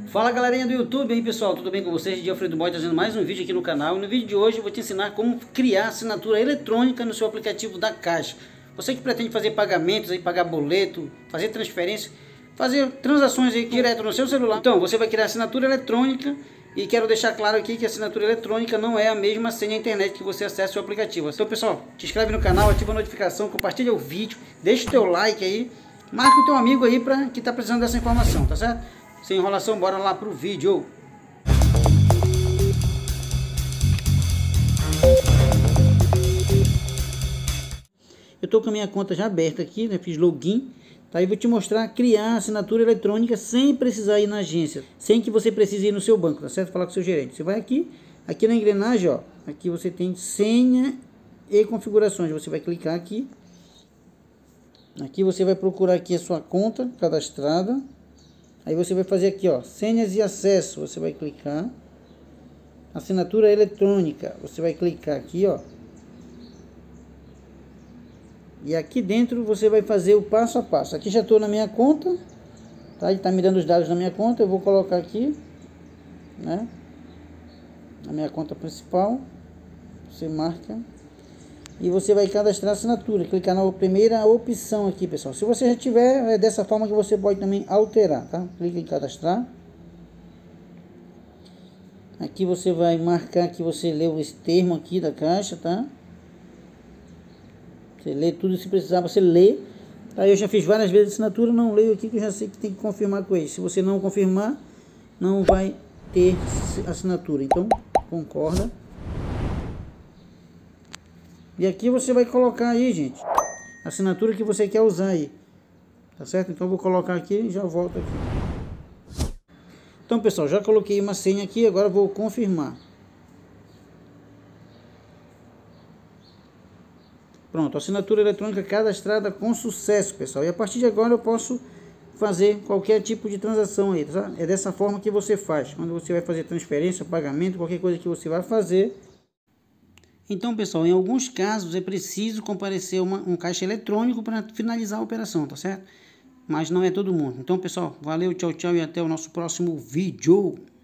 Fala galerinha do YouTube aí pessoal, tudo bem com vocês? Alfredo Boy trazendo mais um vídeo aqui no canal. E no vídeo de hoje eu vou te ensinar como criar assinatura eletrônica no seu aplicativo da Caixa. Você que pretende fazer pagamentos, aí, pagar boleto, fazer transferência, fazer transações aí direto no seu celular. Então você vai criar assinatura eletrônica e quero deixar claro aqui que a assinatura eletrônica não é a mesma senha internet que você acessa o seu aplicativo. Então pessoal, te inscreve no canal, ativa a notificação, compartilha o vídeo, deixa o teu like aí, marca o teu amigo aí que tá precisando dessa informação, tá certo? Sem enrolação, bora lá pro vídeo. Eu tô com a minha conta já aberta aqui, né? Fiz login, tá? E vou te mostrar criar assinatura eletrônica sem precisar ir na agência, sem que você precise ir no seu banco, tá certo? Falar com o seu gerente. Você vai aqui na engrenagem, ó. Aqui você tem senha e configurações. Você vai clicar aqui. Aqui você vai procurar aqui a sua conta cadastrada. Aí você vai fazer aqui, ó, senhas e acesso, você vai clicar, assinatura eletrônica, você vai clicar aqui, ó, e aqui dentro você vai fazer o passo a passo. Aqui já estou na minha conta, tá? Ele tá me dando os dados da minha conta, eu vou colocar aqui, né, a minha conta principal, você marca. E você vai cadastrar a assinatura, clicar na primeira opção aqui, pessoal. Se você já tiver, é dessa forma que você pode também alterar, tá? Clica em cadastrar. Aqui você vai marcar que você leu esse termo aqui da Caixa, tá? Você lê tudo, se precisar você lê. Aí eu já fiz várias vezes assinatura, não leio aqui que eu já sei que tem que confirmar com ele. Se você não confirmar, não vai ter assinatura. Então, concorda. E aqui você vai colocar aí, gente, a assinatura que você quer usar aí, tá certo? Então eu vou colocar aqui e já volto aqui. Então pessoal, já coloquei uma senha aqui, agora vou confirmar. Pronto, assinatura eletrônica cadastrada com sucesso, pessoal. E a partir de agora eu posso fazer qualquer tipo de transação aí, tá? É dessa forma que você faz, quando você vai fazer transferência, pagamento, qualquer coisa que você vai fazer. Então, pessoal, em alguns casos é preciso comparecer um caixa eletrônico para finalizar a operação, tá certo? Mas não é todo mundo. Então, pessoal, valeu, tchau, tchau e até o nosso próximo vídeo.